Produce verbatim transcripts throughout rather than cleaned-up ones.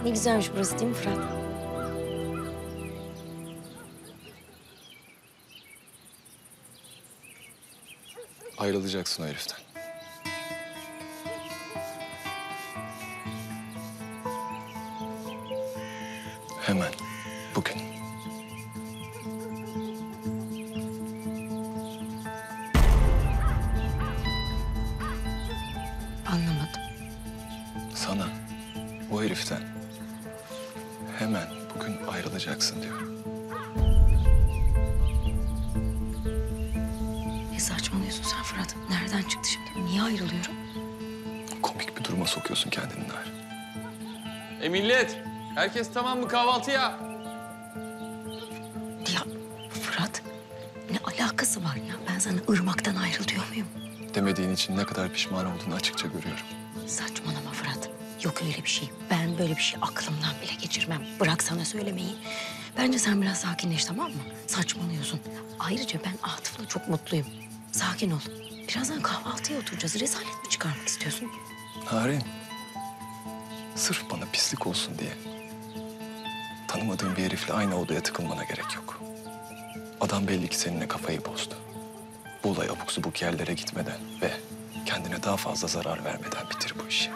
Ne güzelmiş burası değil mi Fırat? Ayrılacaksın o heriften. Hemen, bugün. Anlamadım. Sana, o heriften hemen bugün ayrılacaksın diyorum. Ne saçmalıyorsun sen Fırat? Nereden çıktı şimdi? Niye ayrılıyorum? Komik bir duruma sokuyorsun kendini Narin. E millet, herkes tamam mı kahvaltıya? Ya Fırat, ne alakası var ya? Ben sana ırmaktan ayrıl diyor muyum? Demediğin için ne kadar pişman olduğunu açıkça görüyorum. Saçmalama Fırat. Yok öyle bir şey. Ben böyle bir şey aklımdan bile geçirmem. Bırak sana söylemeyi. Bence sen biraz sakinleş, tamam mı? Saçmalıyorsun. Ayrıca ben Atıf'la çok mutluyum. Sakin ol. Birazdan kahvaltıya oturacağız. Rezalet mi çıkarmak istiyorsun? Narin, sırf bana pislik olsun diye tanımadığın bir herifle aynı odaya tıkılmana gerek yok. Adam belli ki seninle kafayı bozdu. Bu olay abuk subuk yerlere gitmeden ve kendine daha fazla zarar vermeden bitir bu işi.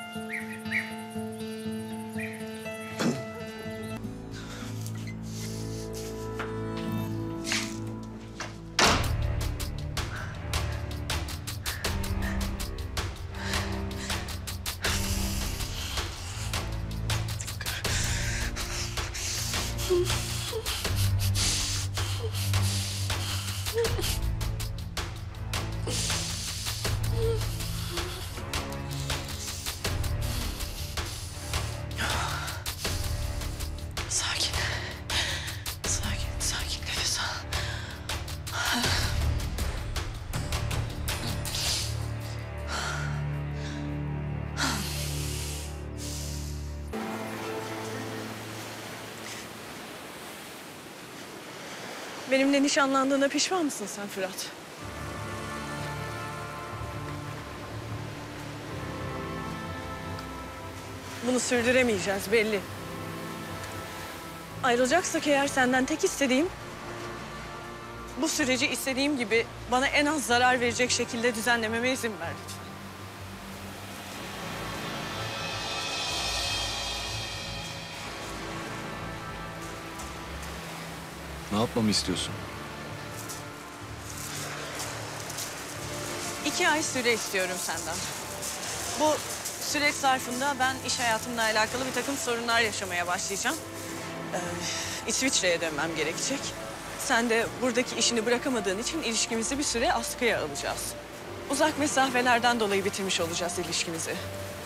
Sakin. Sakin, sakin. Nefes al. Benimle nişanlandığına pişman mısın sen Fırat? Bunu sürdüremeyeceğiz belli. Ayrılacaksak eğer senden tek istediğim... bu süreci istediğim gibi bana en az zarar verecek şekilde düzenlememe izin ver lütfen. Ne yapmamı istiyorsun? İki ay süre istiyorum senden. Bu süreç zarfında ben iş hayatımla alakalı bir takım sorunlar yaşamaya başlayacağım. Ee, İsviçre'ye dönmem gerekecek. Sen de buradaki işini bırakamadığın için ilişkimizi bir süre askıya alacağız. Uzak mesafelerden dolayı bitirmiş olacağız ilişkimizi.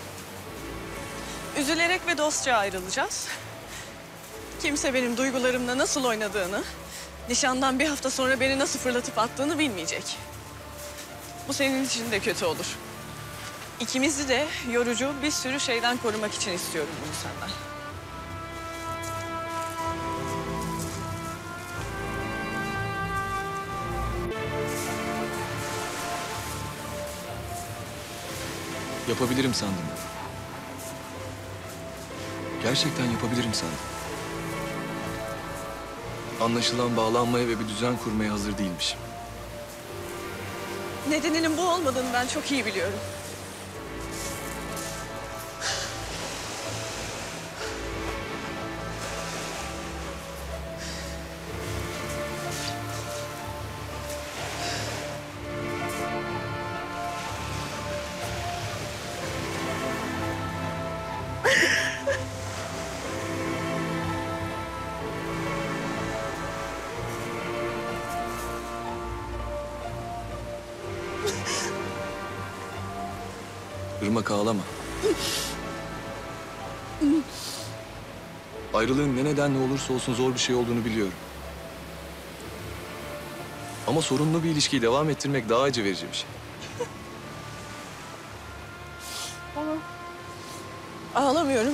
Üzülerek ve dostça ayrılacağız. Kimse benim duygularımla nasıl oynadığını, nişandan bir hafta sonra beni nasıl fırlatıp attığını bilmeyecek. Bu senin için de kötü olur. İkimizi de yorucu bir sürü şeyden korumak için istiyorum bunu senden. Yapabilirim sandım. Gerçekten yapabilirim sandım. Anlaşılan bağlanmaya ve bir düzen kurmaya hazır değilmişim. Nedeninin bu olmadığını ben çok iyi biliyorum. Irmak, ağlama. Ayrılığın ne nedenle olursa olsun zor bir şey olduğunu biliyorum. Ama sorunlu bir ilişkiyi devam ettirmek daha acı verici bir şey. Ağlamıyorum.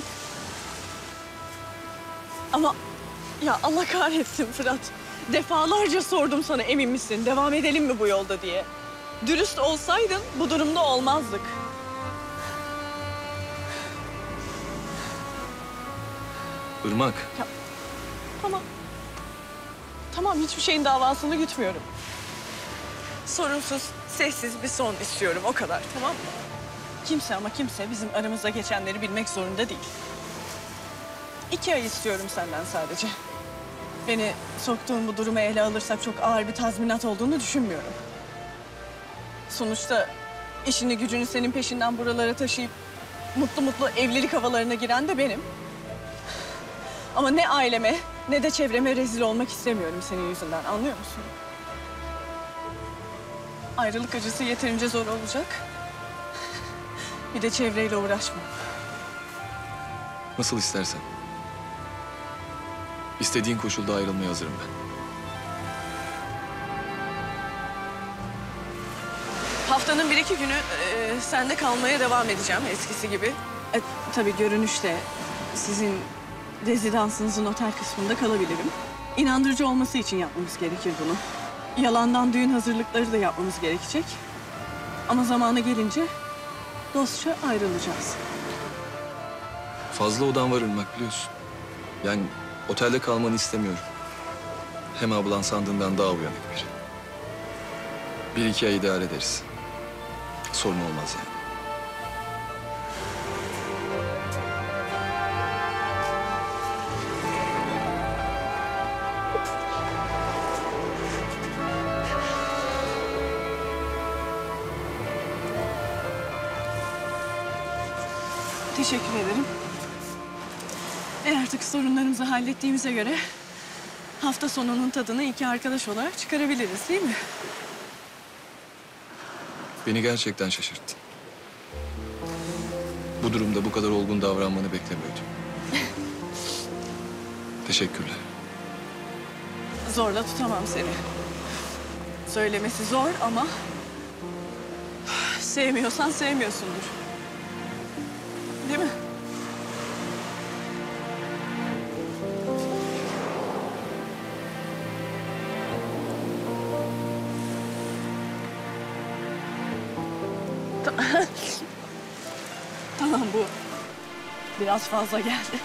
Ama ya Allah kahretsin Fırat. Defalarca sordum sana, emin misin? Devam edelim mi bu yolda diye. Dürüst olsaydın bu durumda olmazdık. Irmak. Tamam. Tamam, hiçbir şeyin davasını gütmüyorum. Sorunsuz, sessiz bir son istiyorum, o kadar, tamam mı? Kimse ama kimse bizim aramızda geçenleri bilmek zorunda değil. İki ay istiyorum senden sadece. Beni soktuğun bu durumu ele alırsak çok ağır bir tazminat olduğunu düşünmüyorum. Sonuçta işini gücünü senin peşinden buralara taşıyıp mutlu mutlu evlilik havalarına giren de benim. Ama ne aileme ne de çevreme rezil olmak istemiyorum senin yüzünden, anlıyor musun? Ayrılık acısı yeterince zor olacak. Bir de çevreyle uğraşma. Nasıl istersen. İstediğin koşulda ayrılmaya hazırım ben. Haftanın bir iki günü e, sende kalmaya devam edeceğim eskisi gibi. E, tabii görünüşte sizin rezidansınızın otel kısmında kalabilirim. İnandırıcı olması için yapmamız gerekir bunu. Yalandan düğün hazırlıkları da yapmamız gerekecek. Ama zamanı gelince dostça ayrılacağız. Fazla odan var Irmak, biliyorsun. Yani otelde kalmanı istemiyorum. Hem ablan sandığından daha uyanık biri. Bir iki ay idare ederiz. Sorun olmaz yani. Teşekkür ederim. E artık sorunlarımızı hallettiğimize göre hafta sonunun tadını iki arkadaş olarak çıkarabiliriz, değil mi? Beni gerçekten şaşırttın. Bu durumda bu kadar olgun davranmanı beklemiyordum. Teşekkürler. Zorla tutamam seni. Söylemesi zor ama sevmiyorsan sevmiyorsundur. Değil mi? Ta- Tamam, bu biraz fazla geldi.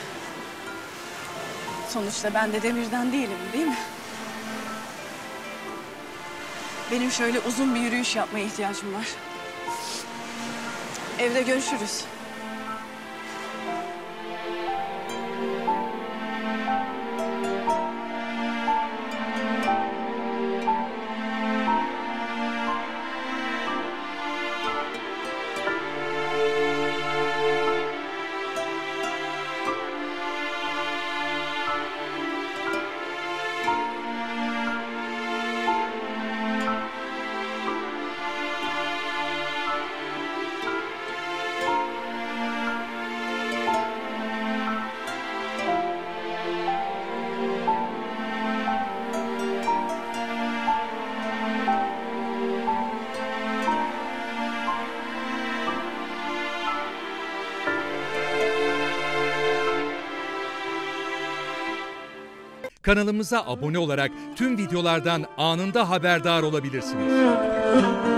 Sonuçta ben de Demir'den değilim, değil mi? Benim şöyle uzun bir yürüyüş yapmaya ihtiyacım var. Evde görüşürüz. Kanalımıza abone olarak tüm videolardan anında haberdar olabilirsiniz.